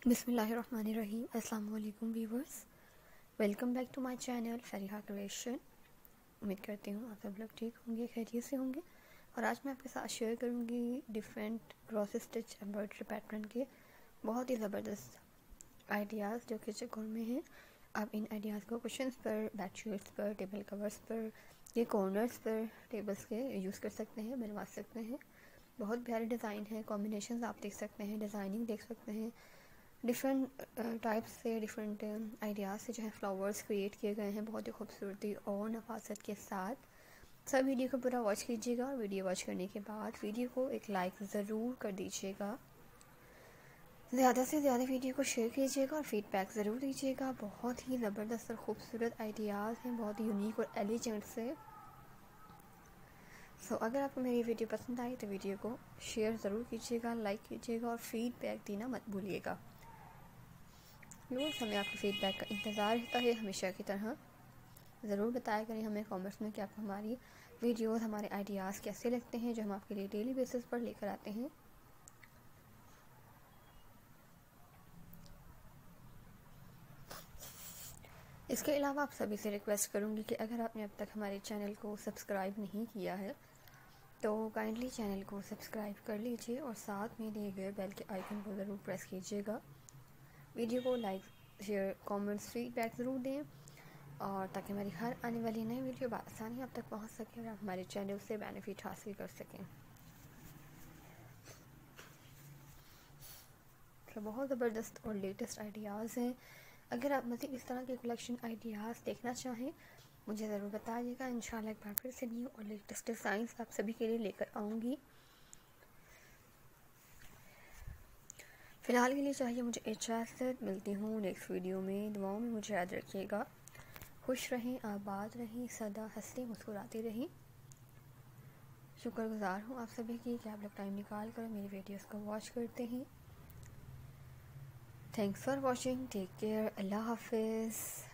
बिस्मिल्लाहिर्रहमानिर्रहीम। अस्सलाम वालेकुम viewers, welcome back to my channel Fariha creation. उम्मीद करती हूँ आप सब लोग ठीक होंगे, खैरियत से होंगे। और आज मैं आपके साथ शेयर करूँगी different cross stitch embroidery pattern के बहुत ही ज़बरदस्त आइडियाज़ जो कि चिकन में हैं। आप इन आइडियाज़ को कुशन्स पर, बेडशीट्स पर, टेबल कवर्स पर, ये कॉर्नर्स पर टेबल्स के यूज़ कर सकते हैं, बनवा सकते हैं। बहुत प्यारे डिज़ाइन है, कॉम्बिनेशंस आप देख सकते हैं, डिज़ाइनिंग देख सकते हैं। डिफरेंट टाइप्स से, डिफरेंट आइडियाज़ से जो है फ्लावर्स क्रिएट किए गए हैं बहुत ही खूबसूरती और नफासत के साथ। सब वीडियो को पूरा वॉच कीजिएगा और वीडियो वॉच करने के बाद वीडियो को एक लाइक ज़रूर कर दीजिएगा। ज़्यादा से ज़्यादा वीडियो को शेयर कीजिएगा और फीडबैक ज़रूर दीजिएगा। बहुत ही ज़बरदस्त और ख़ूबसूरत आइडियाज़ हैं, बहुत ही यूनिक और एलिजेंट से। अगर आपको मेरी वीडियो पसंद आई तो वीडियो को शेयर ज़रूर कीजिएगा, लाइक कीजिएगा और फीडबैक देना मत भूलिएगा। हमें आपके फीडबैक का इंतज़ार रहता है हमेशा की तरह। ज़रूर बताया करें हमें कमेंट्स में कि आपको हमारी वीडियोस, हमारे आइडियाज़ कैसे लगते हैं जो हम आपके लिए डेली बेसिस पर लेकर आते हैं। इसके अलावा आप सभी से रिक्वेस्ट करूँगी कि अगर आपने अब तक हमारे चैनल को सब्सक्राइब नहीं किया है तो काइंडली चैनल को सब्सक्राइब कर लीजिए और साथ में दिए गए बेल के आइकन को ज़रूर प्रेस कीजिएगा। वीडियो को लाइक, शेयर, कमेंट्स, फीडबैक ज़रूर दें और ताकि हमारी हर आने वाली नई वीडियो आसानी आप तक पहुंच सके और आप हमारे चैनल से बेनिफिट हासिल कर सकें। तो बहुत ज़बरदस्त और लेटेस्ट आइडियाज़ हैं। अगर आप मज़ीद इस तरह के कलेक्शन आइडियाज़ देखना चाहें मुझे ज़रूर बताइएगा। इंशाल्लाह एक बार फिर से न्यू और लेटेस्ट डिज़ाइंस आप सभी के लिए लेकर आऊँगी। फ़िलहाल के लिए चाहिए मुझे इजाज़त। मिलती हूँ नेक्स्ट वीडियो में। दुआओं में मुझे याद रखिएगा। खुश रहें, आबाद रहें, सदा हंसते मुस्कुराते रहें। शुक्रगुज़ार हूँ आप सभी की कि आप लोग टाइम निकाल कर मेरी वीडियोस को वॉच करते हैं। Thanks for watching, take care, अल्लाह हाफिज़।